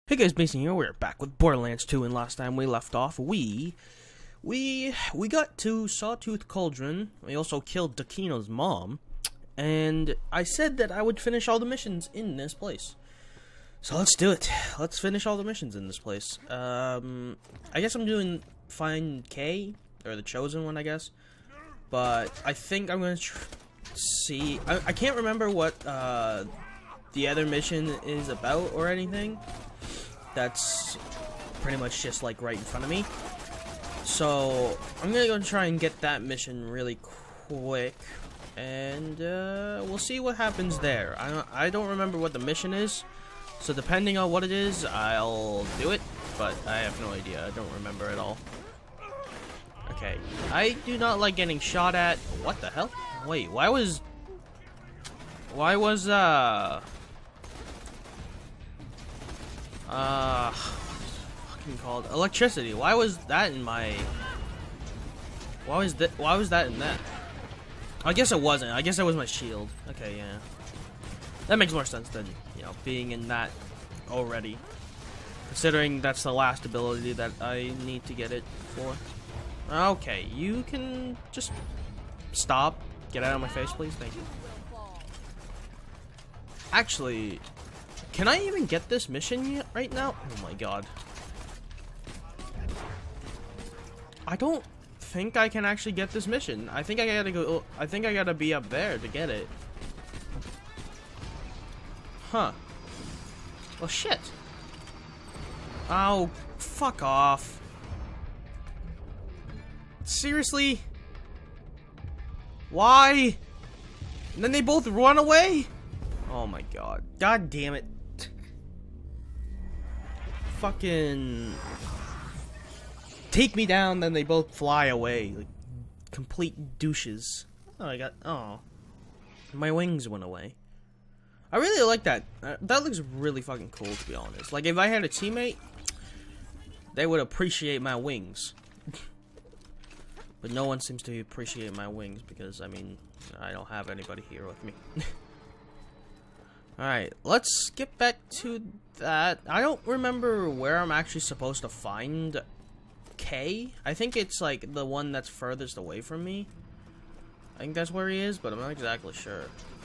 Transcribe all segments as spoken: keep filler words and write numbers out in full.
Hey guys, Mason here. We're back with Borderlands two, and last time we left off, we we we got to Sawtooth Cauldron. We also killed Dakino's mom, and I said that I would finish all the missions in this place. So let's do it. Let's finish all the missions in this place. Um, I guess I'm doing Find K or the Chosen one, I guess. But I think I'm gonna tr see. I, I can't remember what uh, the other mission is about or anything. That's pretty much just like right in front of me. So I'm gonna go try and get that mission really quick, and uh, we'll see what happens there. I don't, I don't remember what the mission is, so depending on what it is, I'll do it. But I have no idea. I don't remember at all. Okay, I do not like getting shot at. What the hell? Wait, why was, why was uh. Uh, fucking called electricity. Why was that in my? Why was that? Why was that in that? I guess it wasn't. I guess that was my shield. Okay, yeah, that makes more sense than you know being in that already. Considering that's the last ability that I need to get it for. Okay, you can just stop. Get out of my face, please. Thank you. Actually. Can I even get this mission yet right now? Oh my god. I don't think I can actually get this mission. I think I gotta go. I think I gotta be up there to get it. Huh. Well, shit. Oh, fuck off. Seriously? Why? And then they both run away? Oh my god. God damn it. Fucking take me down, then they both fly away like complete douches. Oh, I got oh, my wings went away. I really like that. Uh, that looks really fucking cool, to be honest. Like if I had a teammate, they would appreciate my wings. But no one seems to appreciate my wings because I mean I don't have anybody here with me. Alright, let's get back to that. I don't remember where I'm actually supposed to find K. I think it's like the one that's furthest away from me. I think that's where he is, but I'm not exactly sure.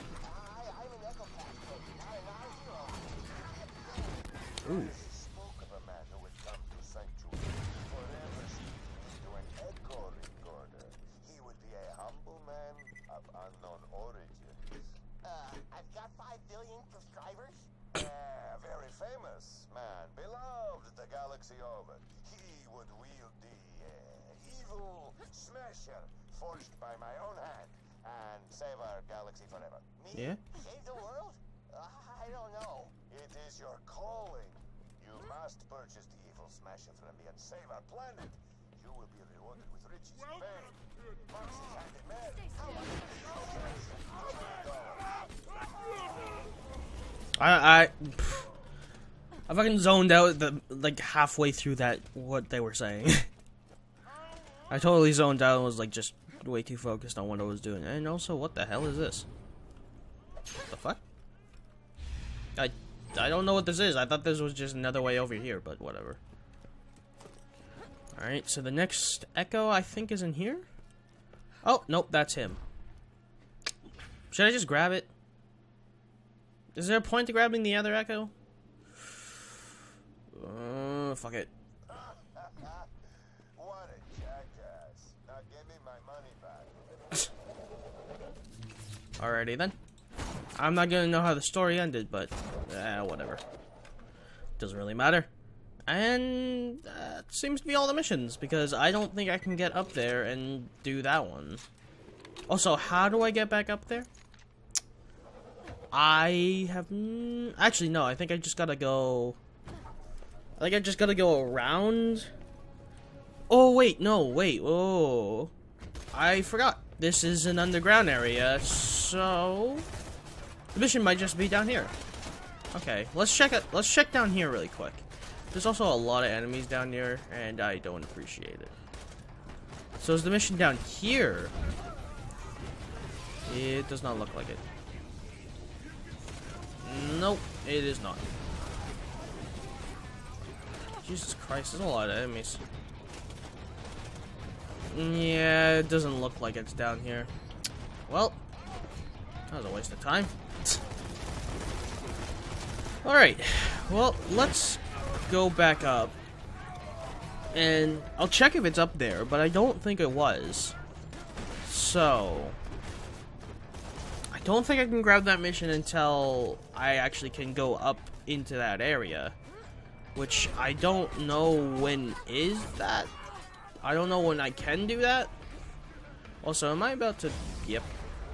Ooh. Yeah, very famous man, beloved the galaxy over. He would wield the uh, evil smasher forged by my own hand and save our galaxy forever. Me? Yeah? Save the world? Uh, I don't know. It is your calling. You must purchase the evil smasher from me and save our planet. You will be rewarded with riches and fame. Foxy handed man. How much is I I I fucking zoned out the like halfway through that what they were saying. I totally zoned out and was like just way too focused on what I was doing. And also, what the hell is this? What the fuck? I I don't know what this is. I thought this was just another way over here, but whatever. All right, so the next Echo I think is in here. Oh nope, that's him. Should I just grab it? Is there a point to grabbing the other Echo? Uh, fuck it. What a jackass. Now give me my money back. Alrighty then. I'm not gonna know how the story ended, but uh, whatever. Doesn't really matter. And that seems to be all the missions, because I don't think I can get up there and do that one. Also, how do I get back up there? I have mm, actually no. I think I just gotta go. I think I just gotta go around. Oh wait, no, wait. Oh, I forgot. This is an underground area, so the mission might just be down here. Okay, let's check it. Let's check down here really quick. There's also a lot of enemies down here, and I don't appreciate it. So is the mission down here? It does not look like it. Nope, it is not. Jesus Christ, there's a lot of enemies. Yeah, it doesn't look like it's down here. Well, that was a waste of time. Alright, well, let's go back up. And I'll check if it's up there, but I don't think it was. So, I don't think I can grab that mission until I actually can go up into that area. Which I don't know when is that. I don't know when I can do that. Also, am I about to... Yep.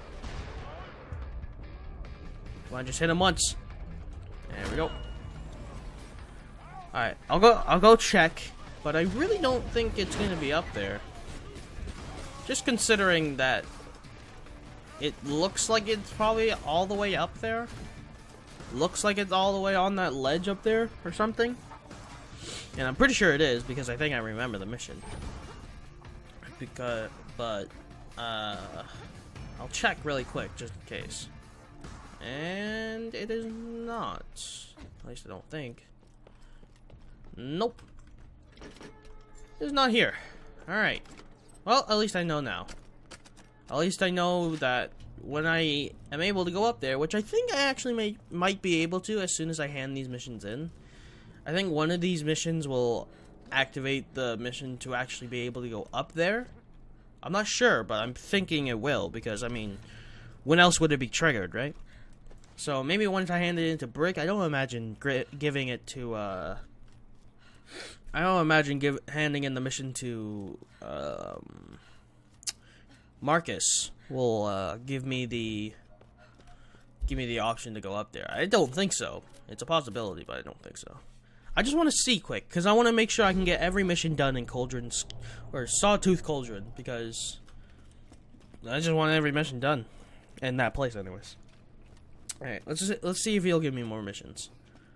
Come on, just hit him once. There we go. Alright, I'll go I'll go check, but I really don't think it's gonna be up there. Just considering that it looks like it's probably all the way up there. Looks like it's all the way on that ledge up there or something. And I'm pretty sure it is because I think I remember the mission. Because, but, uh, I'll check really quick just in case. And it is not. At least I don't think. Nope. It's not here. Alright. Well, at least I know now. At least I know that when I am able to go up there, which I think I actually may, might be able to as soon as I hand these missions in. I think one of these missions will activate the mission to actually be able to go up there. I'm not sure, but I'm thinking it will, because, I mean, when else would it be triggered, right? So, maybe once I hand it into Brick, I don't imagine giving it to, uh... I don't imagine give, handing in the mission to, um... Marcus will, uh, give me the... Give me the option to go up there. I don't think so. It's a possibility, but I don't think so. I just want to see quick, because I want to make sure I can get every mission done in Cauldron's, or Sawtooth Cauldron, because I just want every mission done in that place, anyways. All right, let's just, let's see if he'll give me more missions.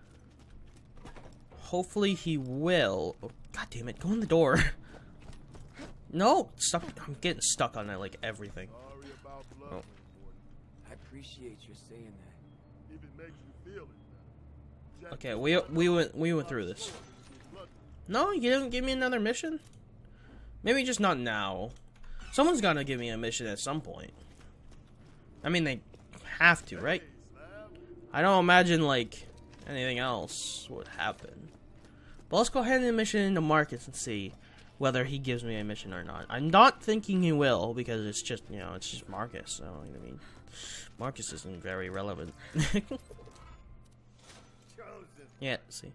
Hopefully he will. Oh, God damn it! Go in the door. No, stuck. I'm getting stuck on that like everything. Oh. I appreciate you saying that. If it makes you feel it. Okay, we we went we went through this. No, you didn't give me another mission? Maybe just not now. Someone's gonna give me a mission at some point. I mean, they have to, right? I don't imagine like anything else would happen. But let's go ahead and mission into Marcus and see whether he gives me a mission or not. I'm not thinking he will, because it's just, you know, it's just Marcus. So I mean, Marcus isn't very relevant. Yeah, see.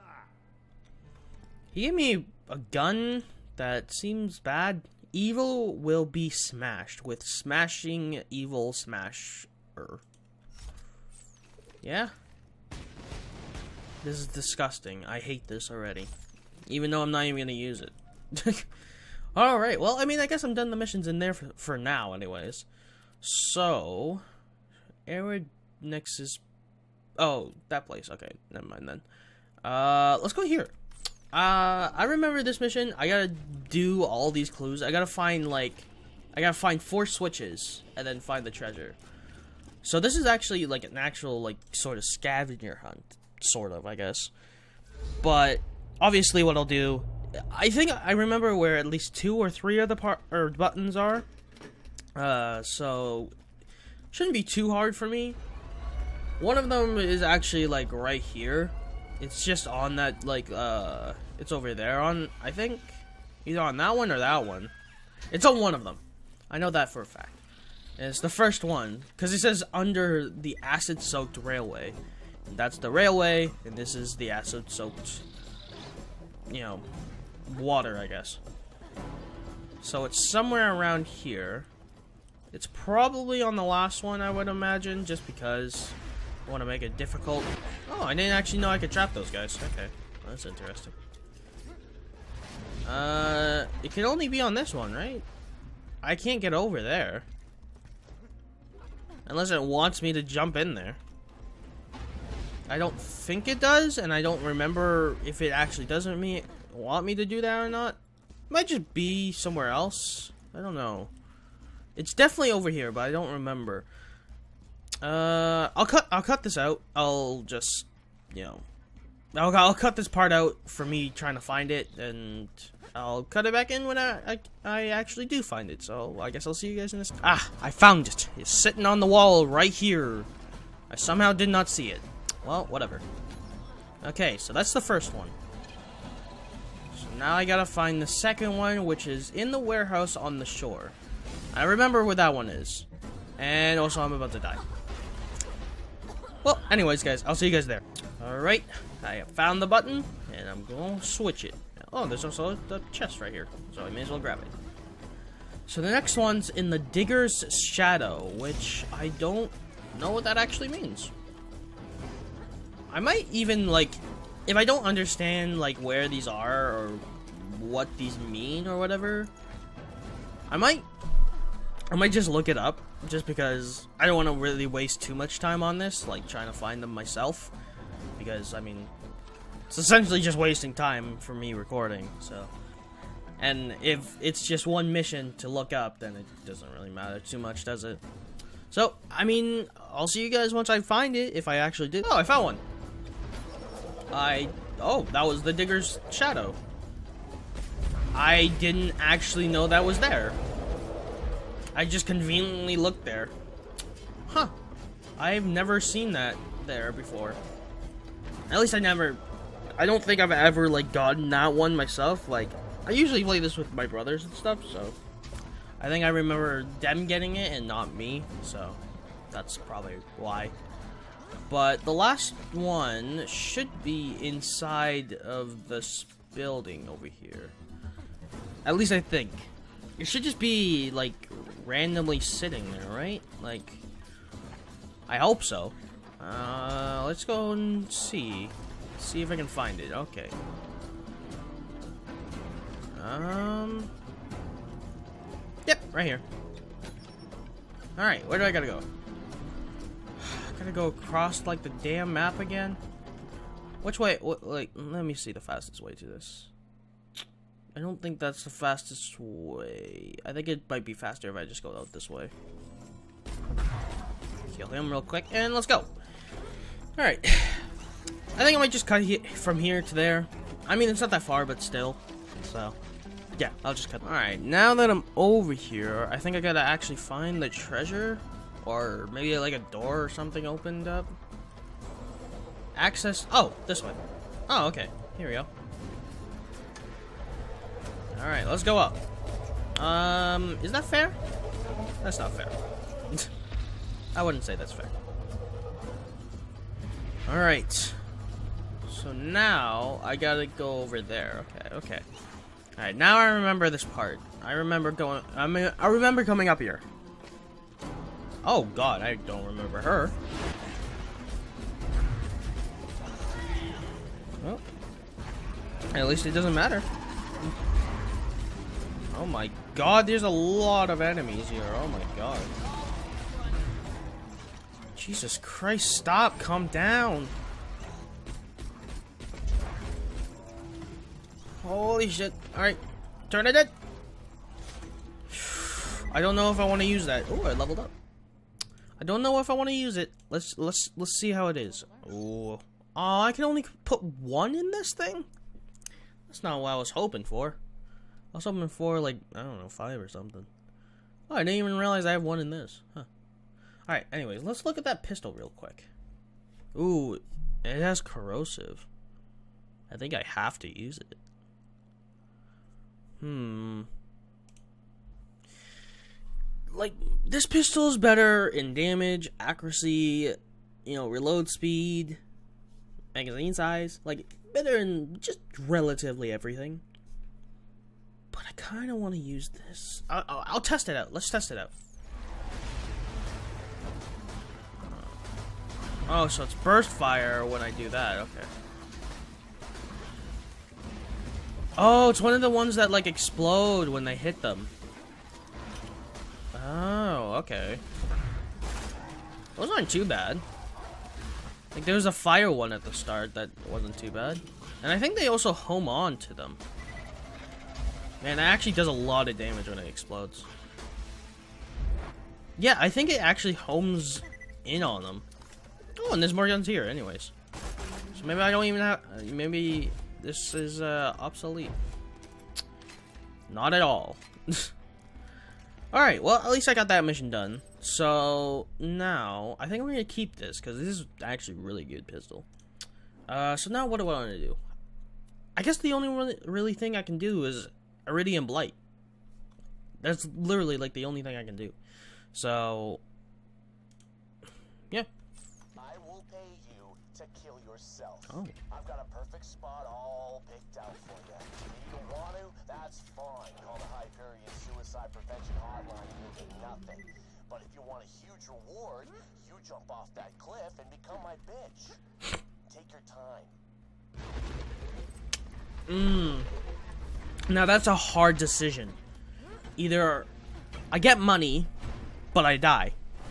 He gave me a gun that seems bad. Evil will be smashed with smashing evil smasher. Yeah? This is disgusting. I hate this already. Even though I'm not even gonna use it. Alright, well, I mean, I guess I'm done the missions in there for, for now, anyways. So, Arid Nexus. Oh, that place. Okay, never mind then. Uh, let's go here. Uh, I remember this mission. I gotta do all these clues. I gotta find, like, I gotta find four switches and then find the treasure. So this is actually, like, an actual, like, sort of scavenger hunt. Sort of, I guess. But, obviously what I'll do, I think I remember where at least two or three of the part or buttons are. Uh, so, shouldn't be too hard for me. One of them is actually, like, right here. It's just on that, like, uh, it's over there on, I think, either on that one or that one. It's on one of them. I know that for a fact. And it's the first one, because it says under the acid-soaked railway. And that's the railway, and this is the acid-soaked, you know, water, I guess. So it's somewhere around here. It's probably on the last one, I would imagine, just because I want to make it difficult. Oh, I didn't actually know I could trap those guys. Okay, well, that's interesting. Uh, it can only be on this one, right? I can't get over there. Unless it wants me to jump in there. I don't think it does, and I don't remember if it actually doesn't me want me to do that or not. It might just be somewhere else. I don't know. It's definitely over here, but I don't remember. Uh, I'll cut. I'll cut this out. I'll just, you know, I'll, I'll cut this part out for me trying to find it, and I'll cut it back in when I, I, I actually do find it. So I guess I'll see you guys in this. Ah, I found it. It's sitting on the wall right here. I somehow did not see it. Well, whatever. Okay, so that's the first one. So now I gotta find the second one, which is in the warehouse on the shore. I remember where that one is. And also, I'm about to die. Well, anyways, guys, I'll see you guys there. Alright, I have found the button, and I'm going to switch it. Oh, there's also the chest right here, so I may as well grab it. So the next one's in the Digger's Shadow, which I don't know what that actually means. I might even, like, if I don't understand, like, where these are, or what these mean, or whatever, I might, I might just look it up, just because I don't want to really waste too much time on this, like, trying to find them myself. Because, I mean, it's essentially just wasting time for me recording, so. And if it's just one mission to look up, then it doesn't really matter too much, does it? So, I mean, I'll see you guys once I find it, if I actually do. Oh, I found one! I... Oh, that was the Digger's Shadow. I didn't actually know that was there. I just conveniently looked there. Huh. I've never seen that there before. At least I never... I don't think I've ever, like, gotten that one myself. Like, I usually play this with my brothers and stuff, so... I think I remember them getting it and not me, so... That's probably why. But the last one should be inside of this building over here. At least I think. It should just be, like, randomly sitting there, right? Like... I hope so. Uh, let's go and see. See if I can find it. Okay. Um. Yep, right here. Alright, where do I gotta go? Gotta go across, like, the damn map again? Which way? What, like, let me see the fastest way to this. I don't think that's the fastest way. I think it might be faster if I just go out this way. Kill him real quick, and let's go. Alright. I think I might just cut he from here to there. I mean, it's not that far, but still. So, yeah, I'll just cut. Alright, now that I'm over here, I think I gotta actually find the treasure. Or maybe like a door or something opened up. Access. Oh, this way. Oh, okay. Here we go. Alright, let's go up. Um, is that fair? That's not fair. I wouldn't say that's fair. Alright. So now, I gotta go over there. Okay, okay. Alright, now I remember this part. I remember going... I mean, I remember coming up here. Oh god, I don't remember her. Well, at least it doesn't matter. Oh my god, there's a lot of enemies here. Oh my god. Jesus Christ, stop, calm down. Holy shit. Alright, turn it in. I don't know if I want to use that. Oh, I leveled up. I don't know if I want to use it. Let's let's let's see how it is. Oh, oh, I can only put one in this thing. That's not what I was hoping for. I was hoping for like I don't know five or something. Oh, I didn't even realize I have one in this. Huh. All right. Anyways, let's look at that pistol real quick. Ooh, it has corrosive. I think I have to use it. Hmm. Like, this pistol is better in damage, accuracy, you know, reload speed, magazine size. Like, better in just relatively everything. But I kind of want to use this. I'll, I'll, I'll test it out. Let's test it out. Oh, so it's burst fire when I do that. Okay. Oh, it's one of the ones that, like, explode when they hit them. Oh, okay. Those aren't too bad. Like, there was a fire one at the start that wasn't too bad. And I think they also home on to them. Man, that actually does a lot of damage when it explodes. Yeah, I think it actually homes in on them. Oh, and there's more guns here anyways. So maybe I don't even have. Maybe this is uh, obsolete. Not at all. Alright, well, at least I got that mission done. So, now, I think I'm going to keep this, because this is actually a really good pistol. Uh, so now what do I want to do? I guess the only really, really thing I can do is Iridium Blight. That's literally, like, the only thing I can do. So, yeah. I will pay you to kill yourself. Oh. I've got a perfect spot all picked out for you. If you want to, that's fine. Call the Hyperion Suicide Prevention Hotline and you'll get nothing. But if you want a huge reward, you jump off that cliff and become my bitch. Take your time. Mmm. Now that's a hard decision. Either I get money, but I die.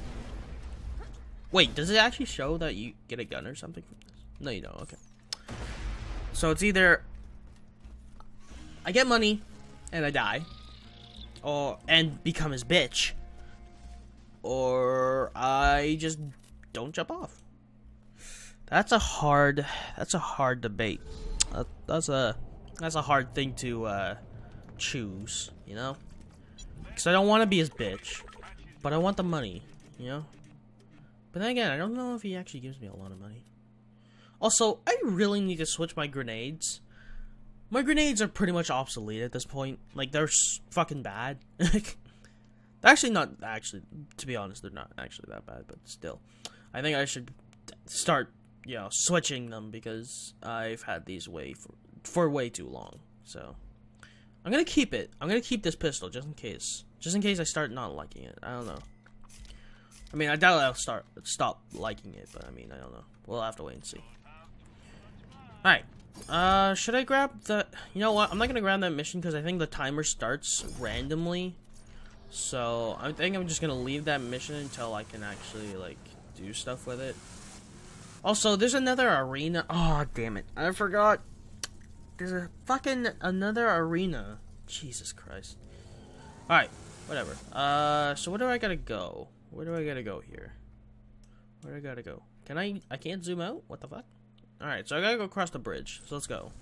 Wait, does it actually show that you get a gun or something from this? No, you don't. Okay. So it's either I get money and I die, or and become his bitch, or I just don't jump off. That's a hard. That's a hard debate. Uh, that's a that's a hard thing to uh, choose, you know. Because I don't want to be his bitch, but I want the money, you know. But then again, I don't know if he actually gives me a lot of money. Also, I really need to switch my grenades. My grenades are pretty much obsolete at this point. Like, they're s fucking bad. They're actually not, actually, to be honest, they're not actually that bad, but still. I think I should start, you know, switching them because I've had these way for, for way too long. So, I'm gonna keep it. I'm gonna keep this pistol just in case. Just in case I start not liking it. I don't know. I mean, I doubt I'll start stop liking it, but I mean, I don't know. We'll have to wait and see. Alright. Uh, should I grab the... You know what? I'm not gonna grab that mission because I think the timer starts randomly. So, I think I'm just gonna leave that mission until I can actually, like, do stuff with it. Also, there's another arena. Oh, damn it. I forgot. There's a fucking another arena. Jesus Christ. Alright. Whatever. Uh, so where do I gotta go? Where do I gotta go here? Where do I gotta go? Can I... I can't zoom out? What the fuck? Alright, so I gotta go across the bridge. So let's go.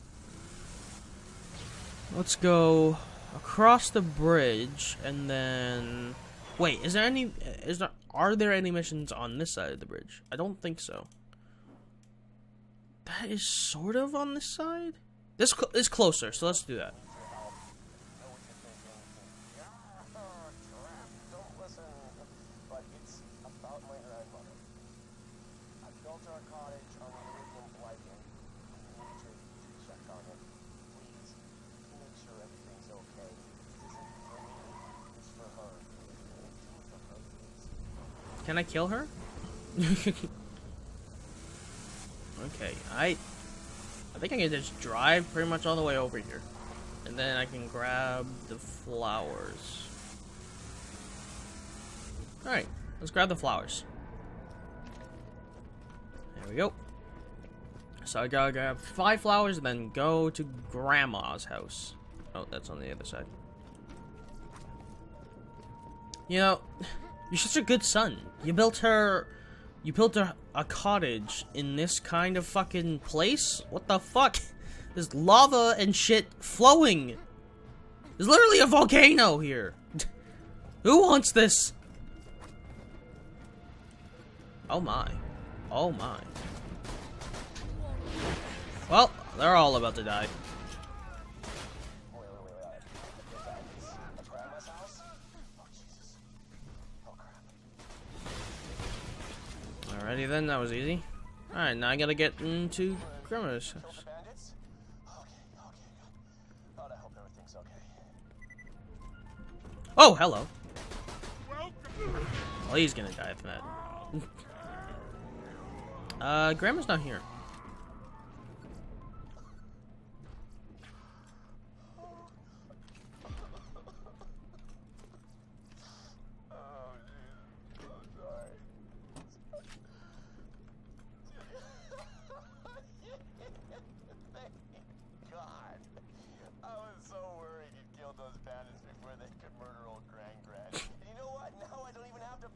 Let's go across the bridge, and then... Wait, is there any... Is there... Are there any missions on this side of the bridge? I don't think so. That is sort of on this side? This cl is closer, so let's do that. Can I kill her? Okay, I I think I can just drive pretty much all the way over here. And then I can grab the flowers. Alright, let's grab the flowers. There we go. So I gotta grab five flowers and then go to Grandma's house. Oh, that's on the other side. You know, you're such a good son. You built her... You built a, a cottage in this kind of fucking place? What the fuck? There's lava and shit flowing. There's literally a volcano here. Who wants this? Oh my. Oh my. Well, they're all about to die. Alrighty then, that was easy. Alright, now I gotta get into Grandma's house. Oh, hello. Well, he's gonna die from that. uh, Grandma's not here.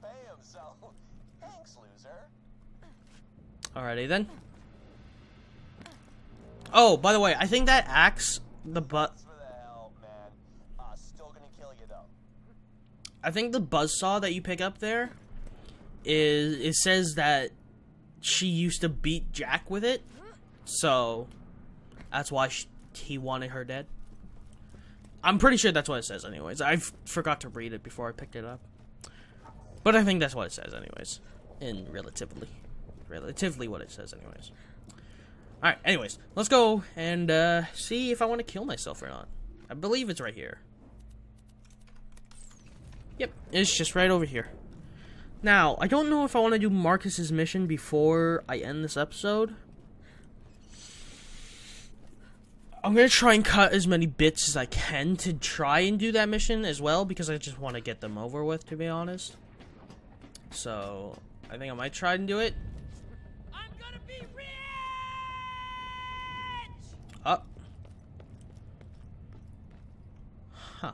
Alrighty then. Oh, by the way, I think that axe, the butt. Thanks for the help, man. Uh, still gonna kill you though. I think the buzzsaw that you pick up there is it says that she used to beat Jack with it, so that's why she, he wanted her dead. I'm pretty sure that's what it says anyways. I forgot to read it before I picked it up. But I think that's what it says anyways. And relatively. Relatively what it says anyways. Alright, anyways. Let's go and uh, see if I want to kill myself or not. I believe it's right here. Yep, it's just right over here. Now, I don't know if I want to do Marcus's mission before I end this episode. I'm going to try and cut as many bits as I can to try and do that mission as well, because I just want to get them over with, to be honest. So, I think I might try and do it. I'm gonna be rich! Up. Huh.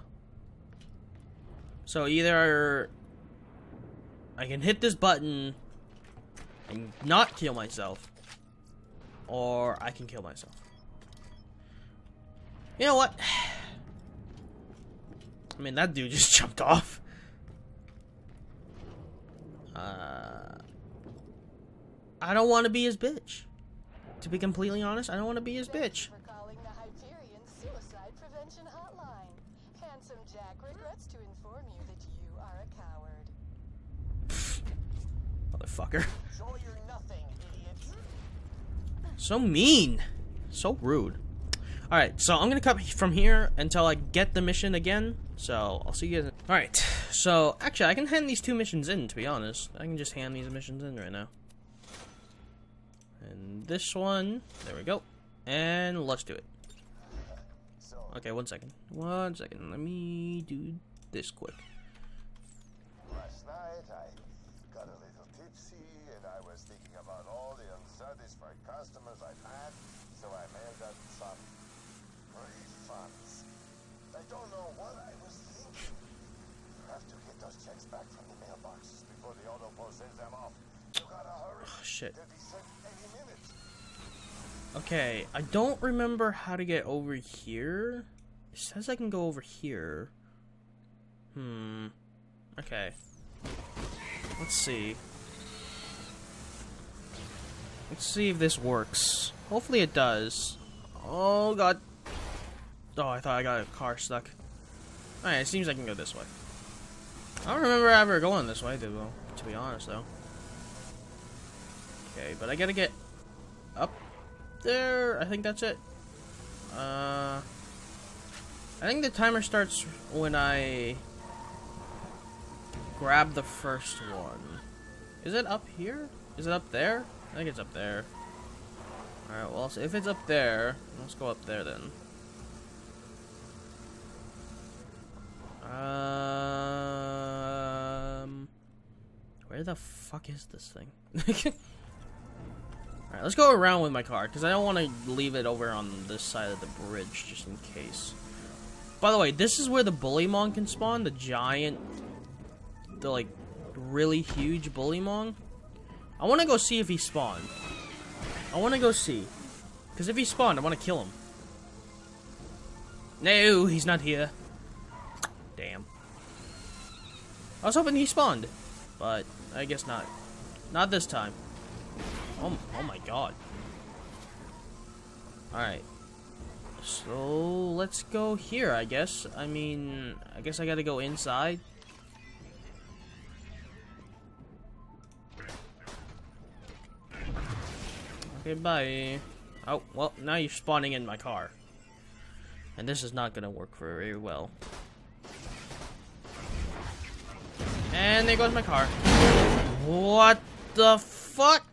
So either I can hit this button and not kill myself, or I can kill myself. You know what? I mean, that dude just jumped off. Uh, I don't want to be his bitch. To be completely honest, I don't want to be his bitch. For calling the Hyperion Suicide Prevention Hotline. Handsome Jack regrets to inform you that you are a coward. Motherfucker. Show you're nothing, idiot. So mean. So rude. Alright, so I'm gonna cut from here until I get the mission again. So, I'll see you guys. Alright, so actually, I can hand these two missions in, to be honest. I can just hand these missions in right now. And this one, there we go. And let's do it. So, Okay, one second. One second. Let me do this quick. last night I got a little tipsy and I was thinking about all the unsatisfied customers I've had, so I mailed out some refunds. I don't know what I was thinking. I have to get those checks back from the mailboxes before the auto post sends them off. You gotta hurry. Oh, shit. They'll be sent any minute. Okay, I don't remember how to get over here. It says I can go over here. Hmm. Okay. Let's see. Let's see if this works. Hopefully it does. Oh, God. Oh, I thought I got a car stuck. Alright, it seems I can go this way. I don't remember ever going this way, to, to be honest, though. Okay, but I gotta get up there. I think that's it. Uh, I think the timer starts when I grab the first one. Is it up here? Is it up there? I think it's up there. Alright, well, so if it's up there, let's go up there then. Um, where the fuck is this thing? Alright, let's go around with my car, because I don't want to leave it over on this side of the bridge, just in case. By the way, this is where the Bullymong can spawn, the giant, the, like, really huge Bullymong. I want to go see if he spawned. I want to go see. Because if he spawned, I want to kill him. No, he's not here. Damn. I was hoping he spawned, but I guess not. Not this time. Oh, oh my god. Alright. So, let's go here, I guess. I mean, I guess I gotta go inside. Okay, bye. Oh, well, now you're spawning in my car. And this is not gonna work very well. And there goes my car. What the fuck?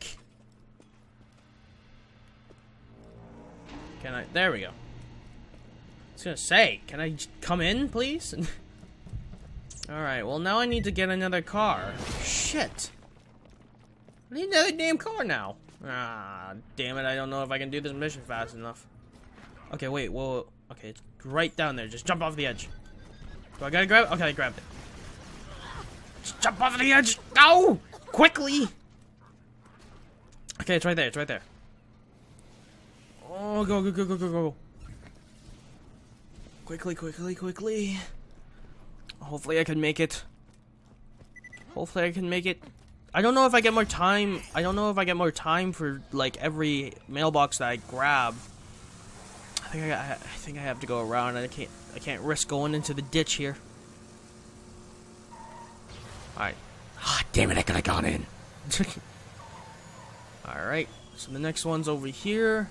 Can I? There we go. I was gonna say, can I come in, please? Alright, well now I need to get another car. Shit. I need another damn car now. Ah, damn it, I don't know if I can do this mission fast enough. Okay, wait, whoa. Okay, it's right down there. Just jump off the edge. Do I gotta grab it? Okay, I grabbed it. Just jump off the edge! Go! Quickly! Okay, it's right there, it's right there. Oh, go, go, go, go, go, go. Quickly, quickly, quickly. Hopefully I can make it. Hopefully I can make it. I don't know if I get more time. I don't know if I get more time for, like, every mailbox that I grab. I think I, I, I think I have to go around, and I can't, I can't risk going into the ditch here. Alright. Ah, damn it, I could have gone in. Alright, so the next one's over here.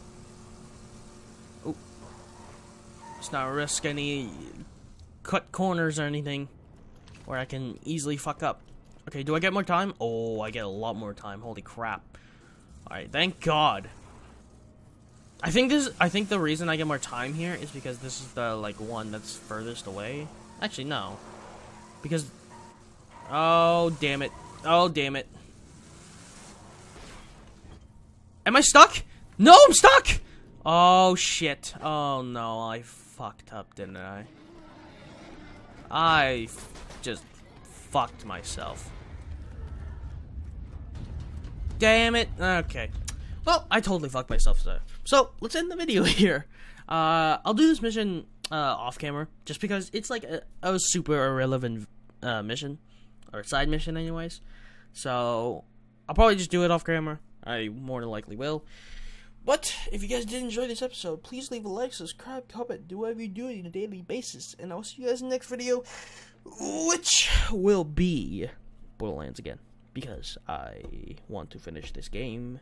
Oh. Let's not risk any cut corners or anything where I can easily fuck up. Okay, do I get more time? Oh, I get a lot more time. Holy crap. Alright, thank God. I think this I think the reason I get more time here is because this is the like one that's furthest away. Actually, no. Because oh, damn it. Oh, damn it. Am I stuck? No, I'm stuck! Oh, shit. Oh, no. I fucked up, didn't I? I f just fucked myself. Damn it. Okay. Well, I totally fucked myself, so. So, let's end the video here. Uh, I'll do this mission uh, off camera, just because it's like a, a super irrelevant uh, mission. Or side mission, anyways. So, I'll probably just do it off camera. I more than likely will. But, if you guys did enjoy this episode, please leave a like, subscribe, comment, do whatever you do on a daily basis. And I'll see you guys in the next video, which will be Borderlands again. Because I want to finish this game.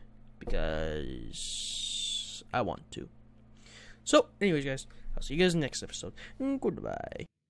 Because I want to. So, anyways, guys, I'll see you guys in the next episode. Goodbye.